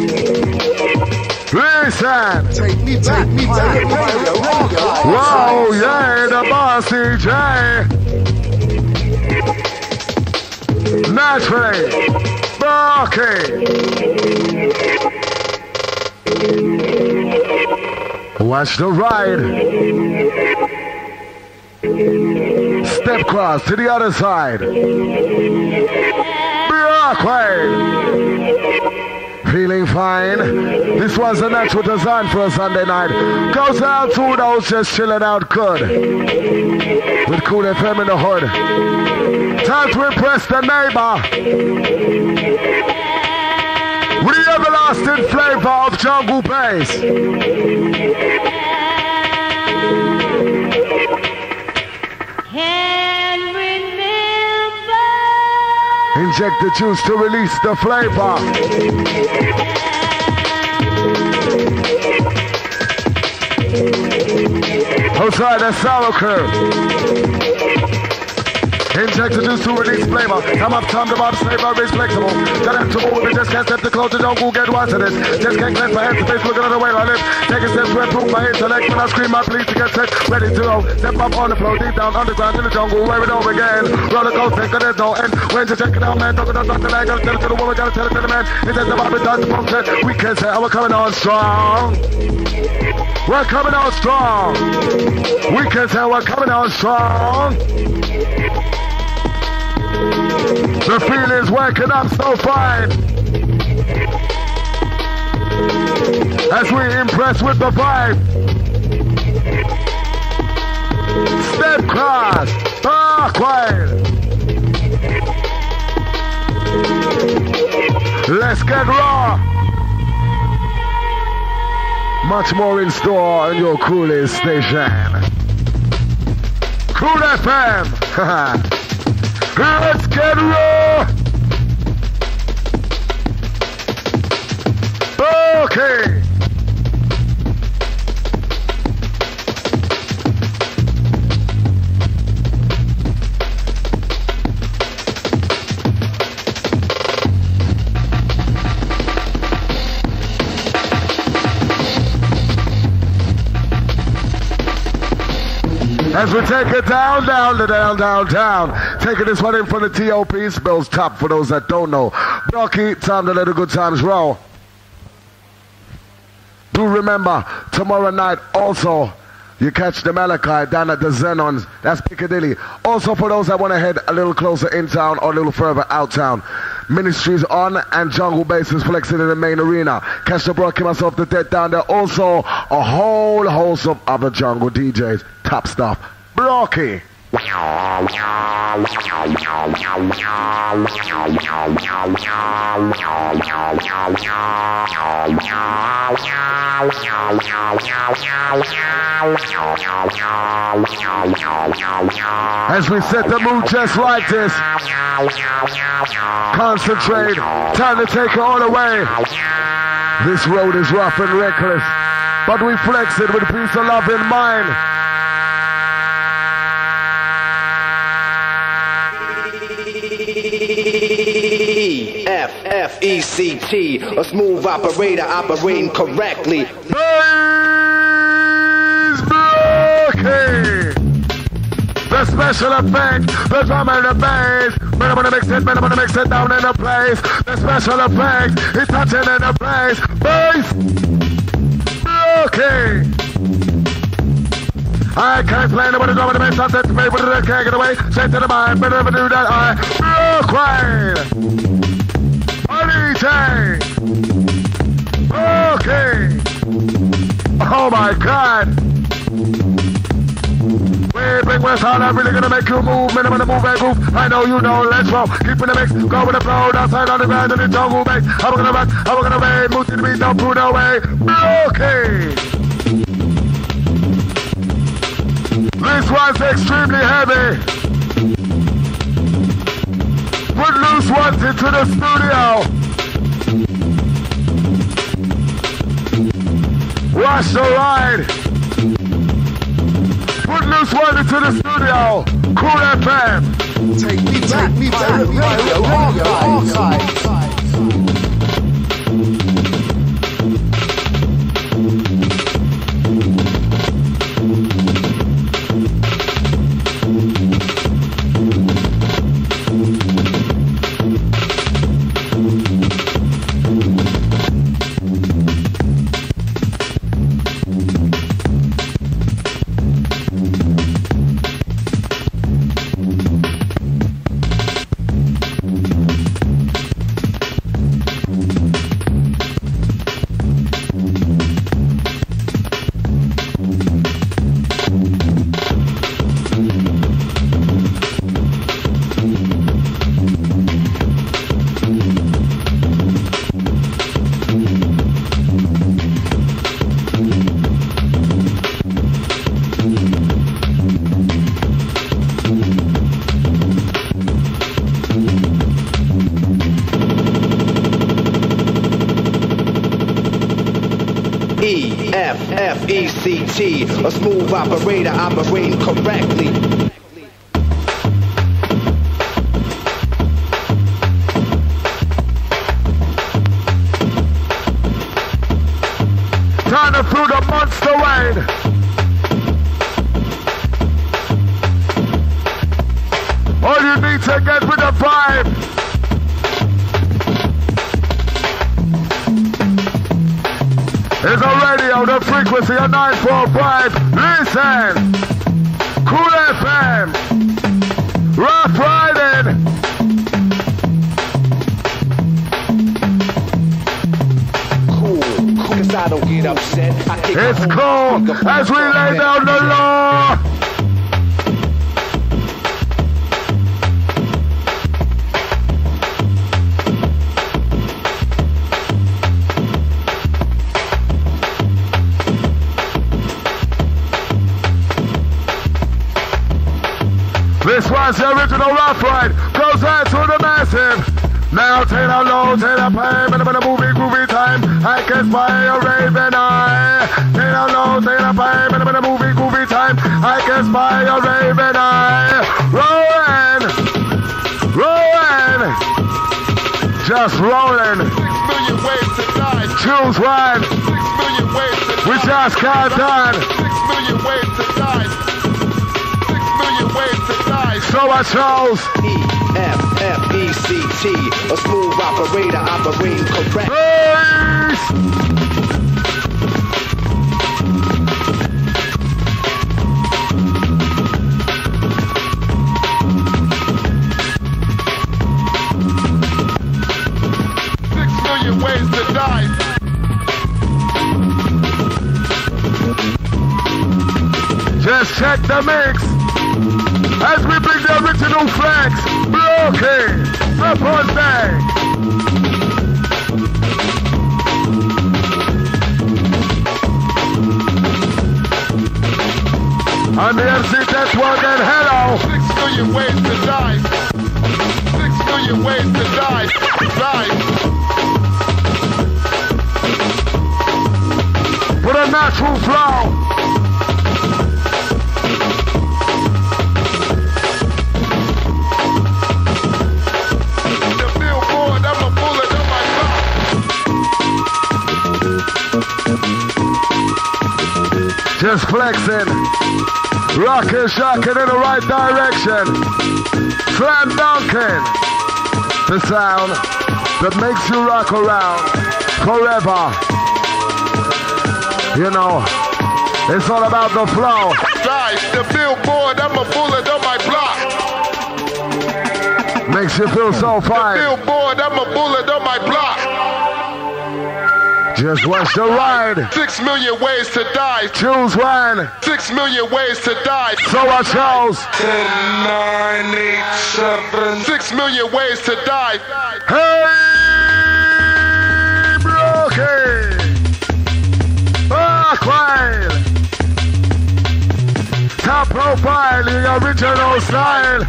Speaker 7: Listen.
Speaker 1: Take me, take me, take me.
Speaker 7: Whoa, yeah, the boss D J. Naturally. Brocky. Watch the ride. Step cross to the other side. Brocky. Feeling fine. This was a natural design for a Sunday night. Goes out to those just chilling out good. With Cool F M in the hood. Time to impress the neighbor. With the everlasting flavor of jungle bass. Inject the juice to release the flavor. Outside the sour curve. Inject Subject to juice to release flavor. Come up, time to bob, flavor is flexible. Got them to move, we just can't step the close to don't go get one to this. Just can't cleanse my hands to face, looking at the way I live. Taking steps to improve my intellect. When I scream my plea to get set, ready to go. Step up on the floor, deep down underground in the jungle, where it over again. Roller coaster, cause there's no end. When you check it out, man, talking about something like gotta tell it to the woman, gotta tell it to the man. It says about the dance function. We can say, oh, we're coming on strong. We're coming on strong. We can say we're coming on strong. The feeling's working up so fine. As we impress with the vibe. Step cross. Dark wide. Let's get raw. Much more in store on your coolest station. Cool F M. Let's get raw. Okay. As we take it down, down, down, down, down. Taking this one in from the T O P, spells top for those that don't know. Blocky, time to let the good times roll. Do remember, tomorrow night also, you catch the Malachi down at the Zenons. That's Piccadilly. Also for those that want to head a little closer in town or a little further out town. Ministries on and Jungle Bases flexing in the main arena. Catch the Brocky, myself, the dead down there. Also, a whole host of other jungle D Js. Top stuff. Brocky. As we set the mood just like this. Concentrate. Time to take it all away. This road is rough and reckless, but we flex it with peace and love in mind.
Speaker 5: E F F E C T, a smooth operator operating correctly.
Speaker 7: Bass Brocky! The special effect, the drum and the bass. Man, I'm gonna mix it, man, I'm gonna mix it down in the place. The special effect, it's touching in the place. Bass Brocky! I can't explain it when it's over the mix. I said to me, but I can't get away. Straight to the mind, but never do that. I Brooklyn. D J. Okay. Oh my God. We bring West Hall. I'm really gonna make you move. Man, I'm gonna move and groove. I know you know. Let's roll. Keep in the mix. Go with the flow. Outside on the ground in the jungle bass. I'm gonna rock. I'm gonna wave. Move to the beat. Don't put away. Okay. This one's extremely heavy. Put loose ones into the studio. Watch the ride. Put loose ones into the studio. Cool F M.
Speaker 1: Take me back, me back, radio archives.
Speaker 5: F E C T, a smooth operator operating correctly.
Speaker 7: say get with the vibe. It's a radio, the frequency of nine four five. Listen, Cool F M, Rough Riding.
Speaker 5: Cool, cause I don't get upset. I kick
Speaker 7: It's
Speaker 5: my
Speaker 7: cool
Speaker 5: home,
Speaker 7: as we lay down the law. This was the original Rough Ride. Goes out to the massive. Now take a low, take a pay, but a movie, groovy time. I can spy a raven eye. Take a low, take a pay, but a movie, groovy time. I can spy a raven eye. Rolling, rolling, just rolling.
Speaker 1: Six million ways to die.
Speaker 7: Choose one.
Speaker 1: Six million ways to die.
Speaker 7: We just got done.
Speaker 1: Six million ways to die. Six million ways to die.
Speaker 7: So I chose.
Speaker 5: E F F E C T, a smooth operator operating correct.
Speaker 7: Peace.
Speaker 1: Six million ways to die.
Speaker 7: Just check the mix as we bring the original flex. Broken up on bang. On the M C test one and hello.
Speaker 1: Six million ways to die. Six million ways to die. Die.
Speaker 7: With a natural flow.
Speaker 1: The billboard, I'm a bullet on my back.
Speaker 7: Just flexing. Rocking, shocking in the right direction. Slam dunking. The sound that makes you rock around forever. You know, it's all about the flow.
Speaker 1: Die. The billboard, I'm a bullet on my block.
Speaker 7: Makes you feel so fine.
Speaker 1: Billboard, I'm a bullet on my block.
Speaker 7: Just watch the ride.
Speaker 1: Six million ways to die.
Speaker 7: Choose one.
Speaker 1: Six million ways to die.
Speaker 7: So I chose.
Speaker 1: Ten, nine, eight, seven. Six million ways to die.
Speaker 7: Hey, Brookie. Aquile. Top profile, the original style.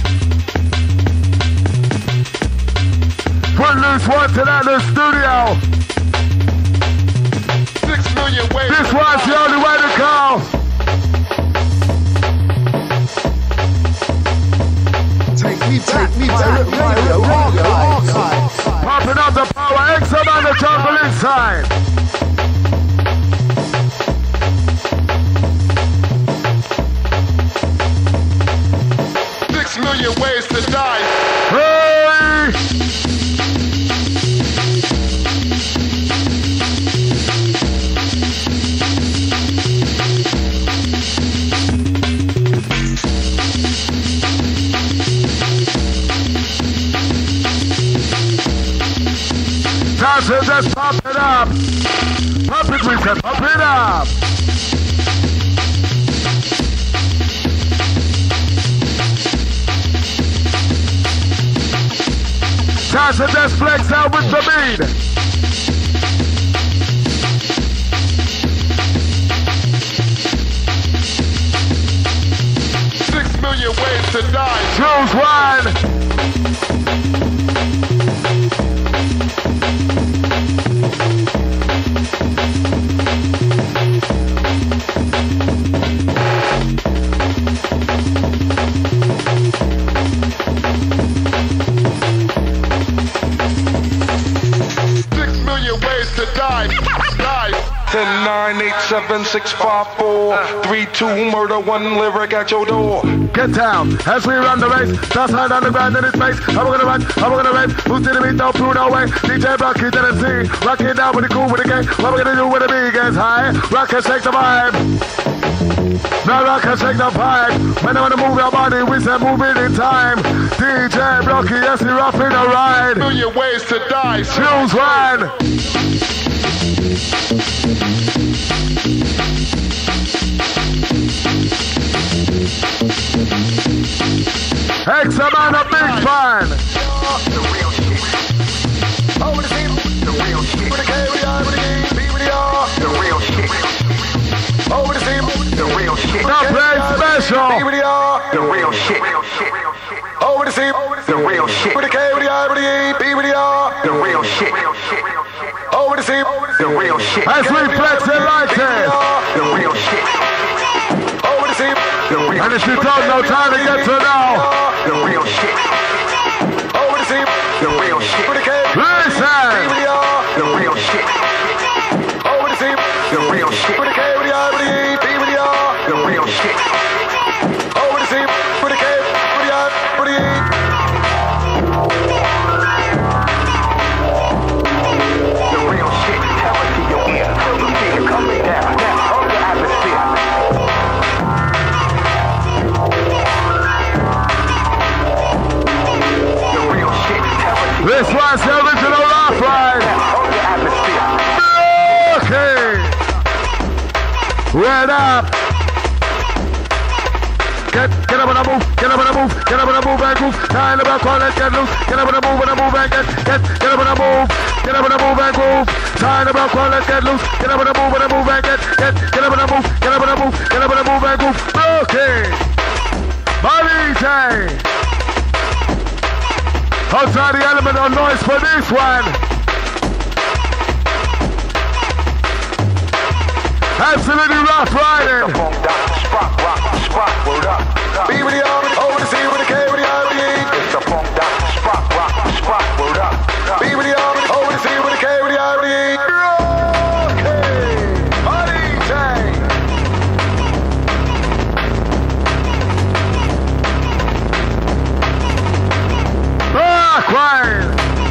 Speaker 7: Put loose one to that in the studio.
Speaker 1: Six million ways.
Speaker 7: This was the only way to go.
Speaker 1: Take me, take me, Pirate Radio, Radio Archive.
Speaker 7: Popping up the power, X on the jungle inside.
Speaker 1: Six million ways to die.
Speaker 7: Hey! Johnson, just pump it up. Pump it, we said, pump it up. Johnson, just flex out with the beat.
Speaker 1: Six million ways to die.
Speaker 7: Choose one.
Speaker 1: Six million ways to die. Die.
Speaker 8: ten, nine, eight, seven, six, five, four, three, two, murder, one lyric at your door.
Speaker 7: Get down as we run the race. Toss hand on the ground in his face. How we gonna run? How we gonna race? Who's to the beat? Don't prove no way. D J Blocky to the Z. Rock it down with the cool with the gang. What we gonna do when the beat gets high? Rock and shake the vibe. Now rock and shake the vibe. When I wanna move your body, we say move it in time. D J Blocky, yes, he roughing the ride.
Speaker 1: Million ways to die.
Speaker 7: Choose one. X amount of big fan.
Speaker 8: The real shit. Over the team. The real shit. With the K, with the I, with the E, B, with the R. The real shit. Over the team. The real shit.
Speaker 7: Not play special.
Speaker 8: B with the R. The real shit. Over the team. The real shit. With the K, with the I, with the E, B with the R. The real shit. Over the team. The real shit.
Speaker 7: As we flex it like this.
Speaker 8: The real shit. Over the team. The real shit.
Speaker 7: And if you don't know, time to get to know.
Speaker 8: The real shit. Over the team. The real shit. With the K.
Speaker 7: Listen.
Speaker 8: B with the R. The real shit. Over the team. The real shit. With the K, with the I, with the E, B with the R. The real shit. Over the team. With the K, with the I, with the E. The real shit. Tell it to your ear. Feel the fear coming down. Now, hold the atmosphere. The real shit. Tell it to your ear.
Speaker 7: This one's the original laugh ride.
Speaker 8: Now, hold the atmosphere.
Speaker 7: Okay. Word up. Get, get up and a move, get up and a move, get up and a move and groove. Time to back on, let's get loose. Get up and a move and a move and get, get, get up and a move, get up and a move and groove. Time to back on, let's get loose. Get up and a move and a move and get, get, get up and a move, get up and a move, get up and a move and groove. Okay. Money day. Outside the element of noise for this one. Absolutely rough riding.
Speaker 8: Spot, rock, spot, word up. B with the R, over the C with the K with the I with the E. It's the funk dot, spot, rock, spot, word up. B with the R, over the C with the K with the I with the E. Okay, money day.
Speaker 7: Rock ride.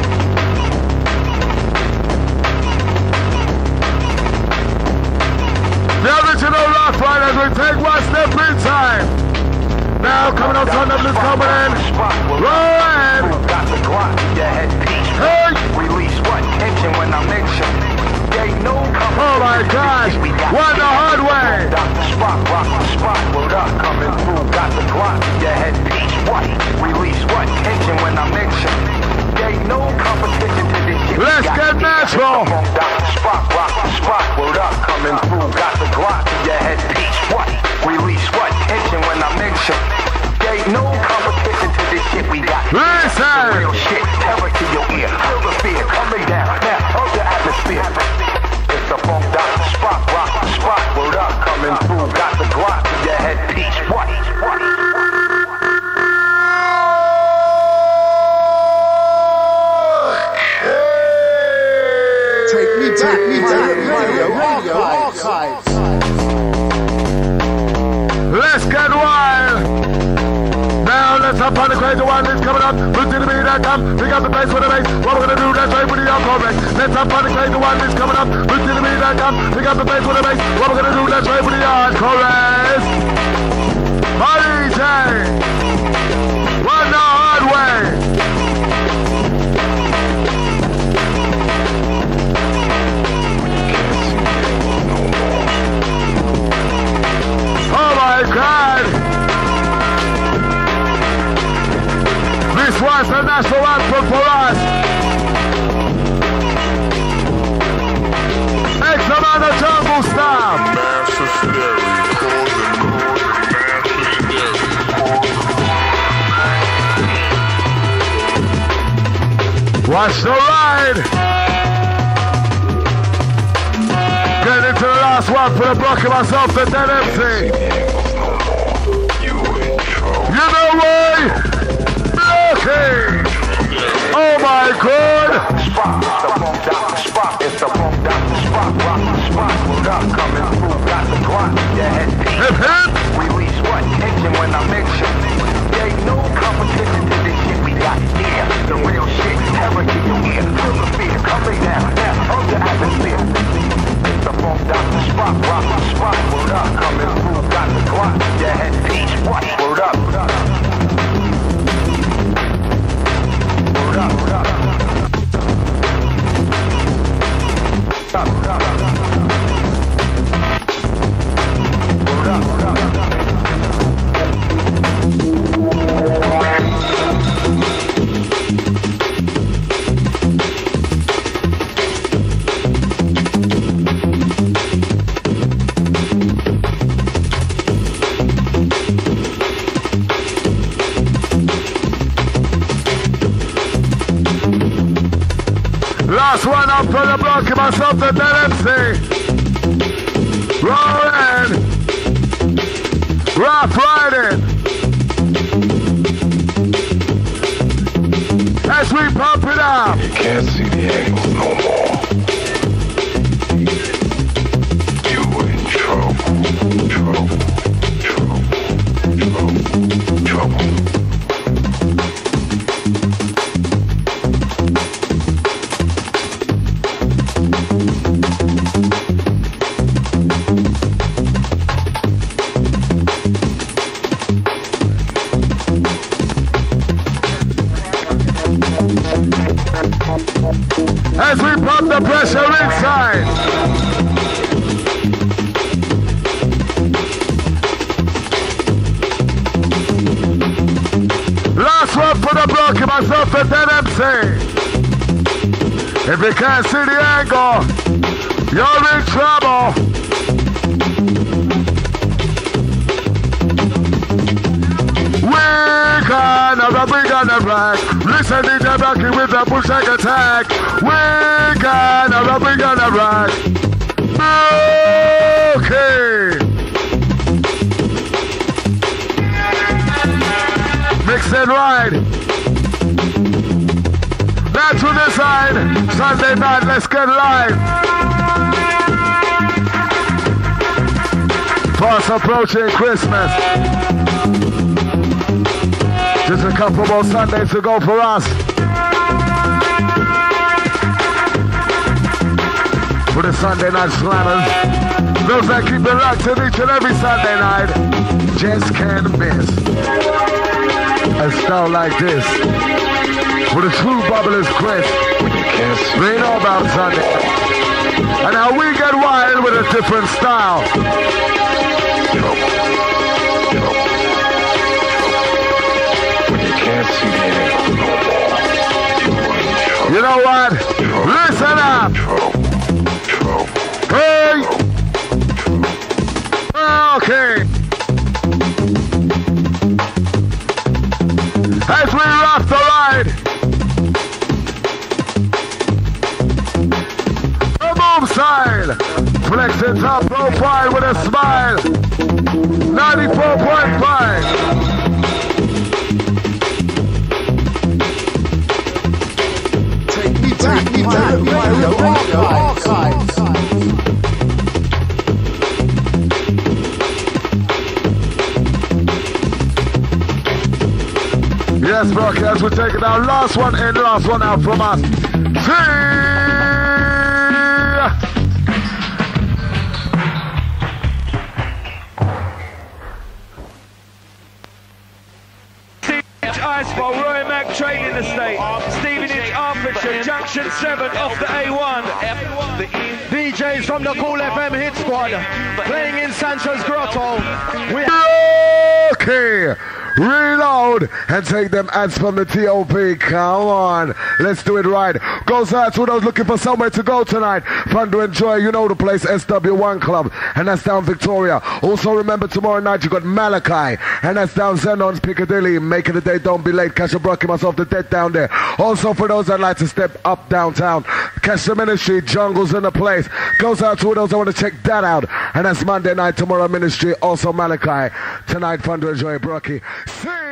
Speaker 7: The original rock ride as we take one step in time. Now coming out on the blue coming in. Rolling.
Speaker 8: Got the Glock, your head piece.
Speaker 7: Hey.
Speaker 8: Release what? Tension when I mention. They know coming.
Speaker 7: Oh my gosh. One the hard way.
Speaker 8: Got the spot, rock the spot, word up, coming through. Got the Glock, your head piece. What? Release what? Tension when I mention. They know competition to this shit.
Speaker 7: Let's get natural.
Speaker 8: Got the spot, rock the spot, word up, coming through. Got the Glock, your head piece. What? Release what? Tension when I mention. They know competition to this shit we got.
Speaker 7: Listen.
Speaker 8: The real shit, tell it to your ear. Feel the fear coming down. Now, hold the atmosphere. It's the funk dot spot, rock the spot, word up, coming through. Got the Glock, your head piece. What? What?
Speaker 2: Take me back, me back, radio, radio, archives.
Speaker 7: Let's get wild. Now let's up on the crazy one that's coming up. Look to the beat that come. Pick up the place for the bass. What we're gonna do, that's right with the alcohol break. Let's up on the crazy one that's coming up. Look to the beat that come. Pick up the place for the bass. What we're gonna do, that's right with the hardcore race. Money day. One the hard way. Oh my God! This was the national anthem for us. X amount of jungle style. Watch the ride. Get into the last one for the block of myself, the dead M C. You know why? Okay. Oh my God.
Speaker 8: Spot, it's the funk dot spot, it's the funk dot spot, rock the spot, word up, coming through. Got the Glock, your head piece.
Speaker 7: Hip hip.
Speaker 8: Release what? Tension when I mention.
Speaker 7: Last one up for the block, give myself the dead M C. Rolling. Rough riding. As we pump it up.
Speaker 8: You can't see the angles no more. You were in trouble. Trouble. Trouble. Trouble. Trouble.
Speaker 7: As we pump the pressure inside. Last one for the block, give myself a dead M C. If you can't see the angle, you're in trouble. We're gonna bring on the black. Listen to the blocking with the push and attack. We're gonna bring on the black. Okay. Mix and ride. Now to the side. Sunday night, let's get live. Fast approaching Christmas. Just a couple more Sundays to go for us. For the Sunday night slammers. Those that keep it locked in each and every Sunday night just can't miss. A style like this. For the true bubblers Chris. We know about Sunday. And how we get wild with a different style. You know what? Listen up. Hey. Okay. As we rock the ride. The move side. Flexing top profile with a smile. ninety-four point five.
Speaker 2: Take me back, my radio archives.
Speaker 7: Yes, broadcast, we're taking our last one in, last one out from us. See!
Speaker 9: Iceball, Roy Mac Trading Estate, Stevenage, Hertfordshire, Junction seven off the A one. D Js from the Cool F M Hit Squad, playing in Sancho's Grotto. We
Speaker 7: okay, reload and take them ads from the T O P. Come on, let's do it right. Goes out to those looking for somewhere to go tonight. Fun to enjoy, you know the place, S W one Club, and that's down Victoria. Also remember tomorrow night you got Malachi, and that's down Zenon's Piccadilly. Making the day, don't be late. Catch a broken myself the dead down there. Also for those that like to step up downtown, catch the Ministry, Jungles in the place. Goes out to those that want to check that out, and that's Monday night, tomorrow Ministry, also Malachi. Tonight fun to enjoy, Brocky. See